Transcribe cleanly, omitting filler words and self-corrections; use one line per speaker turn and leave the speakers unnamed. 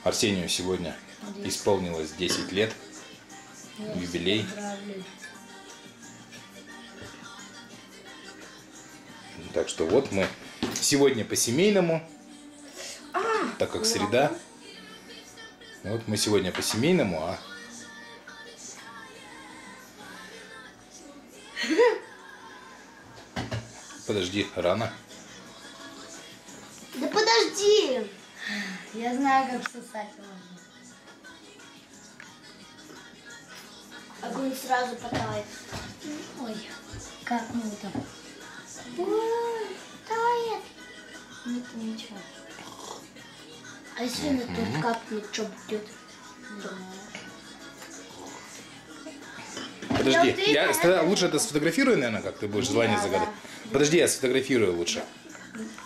Арсению сегодня исполнилось 10 лет. Юбилей. Так что вот мы сегодня по-семейному, так как среда. Вот мы сегодня по-семейному, а подожди, рано.
Да подожди!
Я знаю, как сосать можно.
Огонь сразу потает.
Ой, как круто.
Ой, тает.
Нет, ничего.
А если на тут капнет, что будет?
Подожди, лучше это сфотографирую, наверное, как ты будешь желание загадать. Подожди, я сфотографирую лучше.